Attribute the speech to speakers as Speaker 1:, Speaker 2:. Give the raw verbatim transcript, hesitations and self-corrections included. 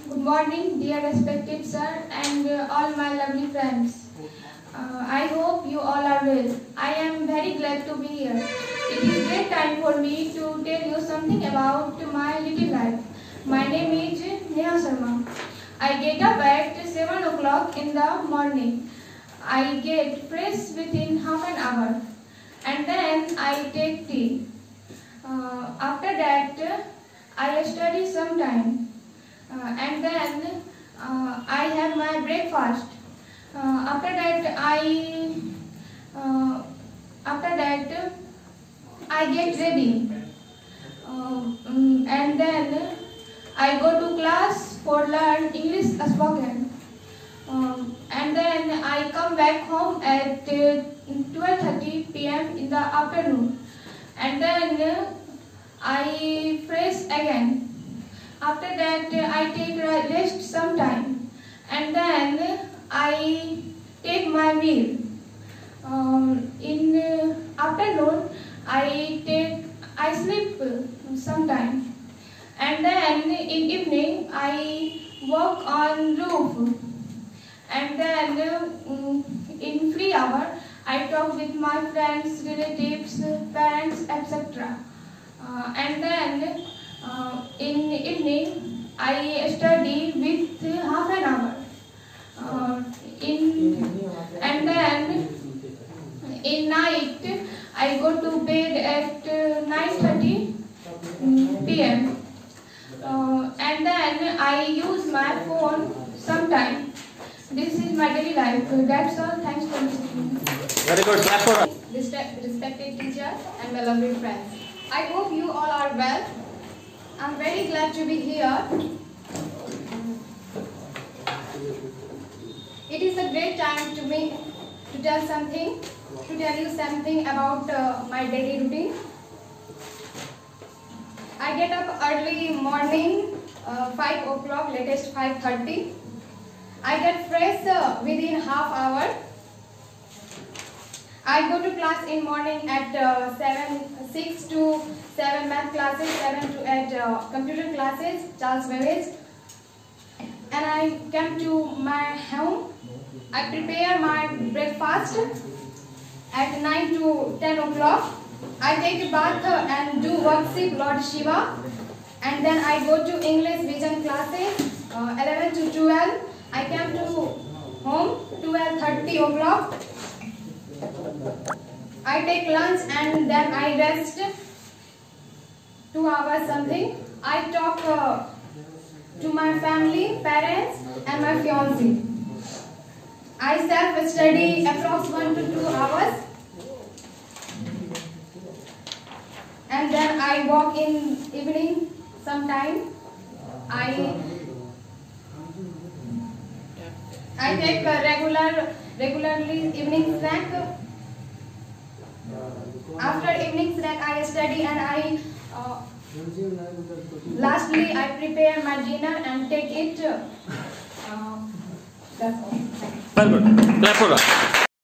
Speaker 1: Good morning, dear respected sir and uh, all my lovely friends. Uh, I hope you all are well. I am very glad to be here. It is great time for me to tell you something about my little life. My name is Neha Sharma. I get up at seven o'clock in the morning. I get fresh within half an hour and then I take tea. Uh, after that, uh, I study some time. Uh, and then uh, I have my breakfast. Uh, after that, I uh, after that I get ready, uh, um, and then I go to class for learn English spoken. Um, and then I come back home at uh, twelve thirty p m in the afternoon, and then uh, I fresh again. After that, I take rest some time, and then I take my meal. Um, in uh, afternoon, I take I sleep some time, and then in evening I walk on roof, and then uh, in free hour I talk with my friends, relatives, parents, et cetera. Uh, and then. Uh, in evening, I study with half an hour. Uh, in and then in night, I go to bed at uh, nine thirty p m Uh, and then I use my phone sometime. This is my daily life. That's all. Thanks for listening.
Speaker 2: Very good. Clap for us.
Speaker 3: Respected teachers and my lovely friends. I hope you all are well. I'm very glad to be here. It is a great time to me to tell something, to tell you something about uh, my daily routine. I get up early morning, uh, five o'clock, latest five thirty. I get fresh uh, within half hour. I go to class in morning at uh, seven, six to seven math classes, seven to eight uh, computer classes, Charles Babbage. And I come to my home. I prepare my breakfast at nine to ten o'clock. I take a bath and do worship Lord Shiva. And then I go to English vision classes, uh, eleven to twelve. I come to home, twelve thirty o'clock. I take lunch and then I rest two hours something. I talk uh, to my family, parents and my fiancé. I self-study approx one to two hours. And then I walk in evening sometime. I I take a regular regularly evening snack. After evening snack, I study and I uh, lastly I prepare my dinner and take it. Uh, that's all.
Speaker 2: Very good. Clap for us.